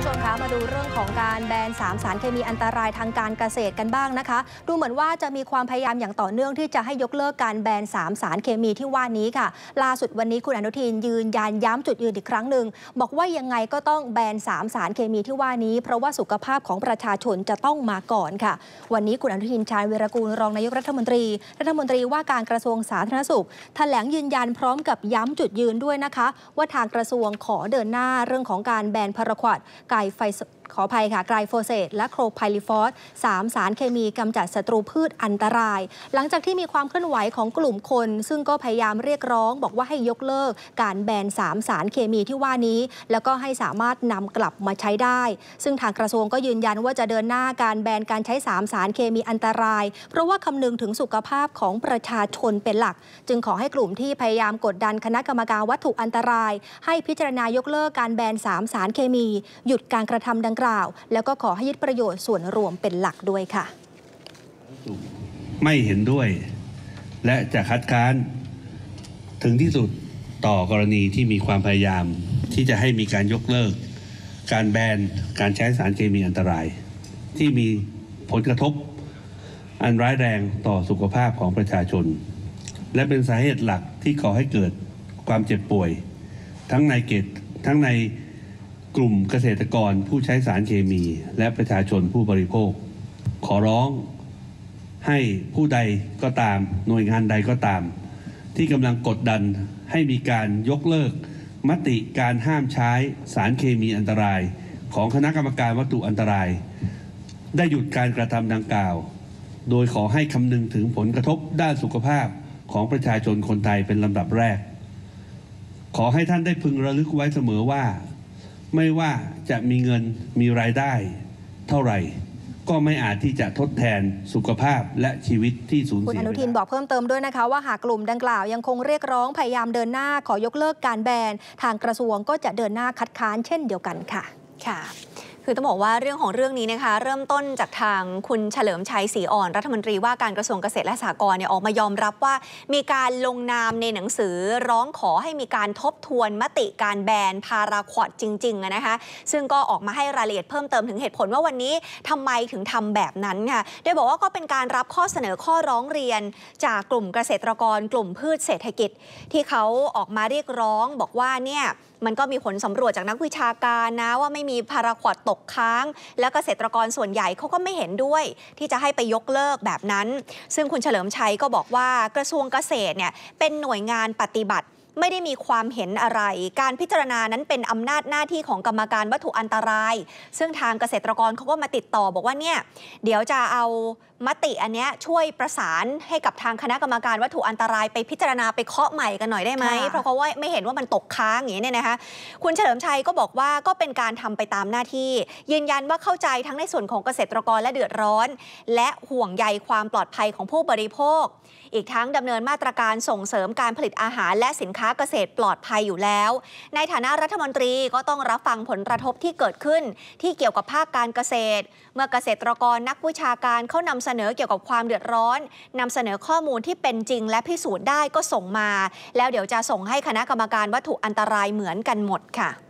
ชมคะมาดูเรื่องของการแบน3 สารเคมีอันตรายทางการเกษตรกันบ้างนะคะดูเหมือนว่าจะมีความพยายามอย่างต่อเนื่องที่จะให้ยกเลิกการแบน3 สารเคมีที่ว่านี้ค่ะล่าสุดวันนี้คุณอนุทินยืนยันย้ำจุดยืนอีกครั้งหนึ่งบอกว่ายังไงก็ต้องแบน3 สารเคมีที่ว่านี้เพราะว่าสุขภาพของประชาชนจะต้องมาก่อนค่ะวันนี้คุณอนุทินชาญวีรกูลรองนายกรัฐมนตรีว่าการกระทรวงสาธารณสุขแถลงยืนยันพร้อมกับย้ำจุดยืนด้วยนะคะว่าทางกระทรวงขอเดินหน้าเรื่องของการแบนพาราควอดไกลโฟเซตและโครไพลิฟอส3 สารเคมีกำจัดศัตรูพืชอันตรายหลังจากที่มีความเคลื่อนไหวของกลุ่มคนซึ่งก็พยายามเรียกร้องบอกว่าให้ยกเลิกการแบน3 สารเคมีที่ว่านี้แล้วก็ให้สามารถนำกลับมาใช้ได้ซึ่งทางกระทรวงก็ยืนยันว่าจะเดินหน้าการแบนการใช้3 สารเคมีอันตรายเพราะว่าคำนึงถึงสุขภาพของประชาชนเป็นหลักจึงขอให้กลุ่มที่พยายามกดดันคณะกรรมการวัตถุอันตรายให้พิจารณายกเลิกการแบน3 สารเคมีหยุดการกระทำดังกล่าวแล้วก็ขอให้ยึดประโยชน์ส่วนรวมเป็นหลักด้วยค่ะไม่เห็นด้วยและจะคัดค้านถึงที่สุดต่อกรณีที่มีความพยายามที่จะให้มีการยกเลิกการแบนการใช้สารเคมีอันตรายที่มีผลกระทบอันร้ายแรงต่อสุขภาพของประชาชนและเป็นสาเหตุหลักที่ก่อให้เกิดความเจ็บป่วยทั้งในกลุ่มเกษตรกรผู้ใช้สารเคมีและประชาชนผู้บริโภคขอร้องให้ผู้ใดก็ตามหน่วยงานใดก็ตามที่กำลังกดดันให้มีการยกเลิกมติการห้ามใช้สารเคมีอันตรายของคณะกรรมการวัตถุอันตรายได้หยุดการกระทำดังกล่าวโดยขอให้คำนึงถึงผลกระทบด้านสุขภาพของประชาชนคนไทยเป็นลำดับแรกขอให้ท่านได้พึงระลึกไว้เสมอว่าไม่ว่าจะมีเงินมีรายได้เท่าไหร่ก็ไม่อาจที่จะทดแทนสุขภาพและชีวิตที่สูญเสียคุณอนุทินบอกเพิ่มเติมด้วยนะคะว่าหากกลุ่มดังกล่าวยังคงเรียกร้องพยายามเดินหน้าขอยกเลิกการแบนทางกระทรวงก็จะเดินหน้าคัดค้านเช่นเดียวกันค่ะคือต้องบอกว่าเรื่องนี้นะคะเริ่มต้นจากทางคุณเฉลิมชัยศรีอ่อนรัฐมนตรีว่าการกระทรวงเกษตรและสหกรณ์ออกมายอมรับว่ามีการลงนามในหนังสือร้องขอให้มีการทบทวนมติการแบนพาราควอดจริงๆนะคะซึ่งก็ออกมาให้รายละเอียดเพิ่มเติมถึงเหตุผลว่าวันนี้ทำไมถึงทำแบบนั้นค่ะโดยบอกว่าก็เป็นการรับข้อเสนอข้อร้องเรียนจากกลุ่มเกษตรกรกลุ่มพืชเศรษฐกิจที่เขาออกมาเรียกร้องบอกว่าเนี่ยมันก็มีผลสำรวจจากนักวิชาการนะว่าไม่มีพาราควอดตกค้างและเกษตรกรส่วนใหญ่เขาก็ไม่เห็นด้วยที่จะให้ไปยกเลิกแบบนั้นซึ่งคุณเฉลิมชัยก็บอกว่ากระทรวงเกษตรเนี่ยเป็นหน่วยงานปฏิบัติไม่ได้มีความเห็นอะไรการพิจารณานั้นเป็นอำนาจหน้าที่ของกรรมการวัตถุอันตรายซึ่งทางเกษตรกรเขาก็มาติดต่อบอกว่าเนี่ยเดี๋ยวจะเอามติอันนี้ช่วยประสานให้กับทางคณะกรรมการวัตถุอันตรายไปพิจารณาไปเคาะใหม่กันหน่อยได้ไหมเพราะเขาว่าไม่เห็นว่ามันตกค้างอย่างนี้เนี่ยนะคะคุณเฉลิมชัยก็บอกว่าก็เป็นการทำไปตามหน้าที่ยืนยันว่าเข้าใจทั้งในส่วนของเกษตรกรและเดือดร้อนและห่วงใยความปลอดภัยของผู้บริโภคอีกทั้งดำเนินมาตรการส่งเสริมการผลิตอาหารและสินค้าเกษตรปลอดภัยอยู่แล้วในฐานะรัฐมนตรีก็ต้องรับฟังผลกระทบที่เกิดขึ้นที่เกี่ยวกับภาคการเกษตรเมื่อเกษตรกรนักวิชาการเขานำเสนอเกี่ยวกับความเดือดร้อนนำเสนอข้อมูลที่เป็นจริงและพิสูจน์ได้ก็ส่งมาแล้วเดี๋ยวจะส่งให้คณะกรรมการวัตถุอันตรายเหมือนกันหมดค่ะ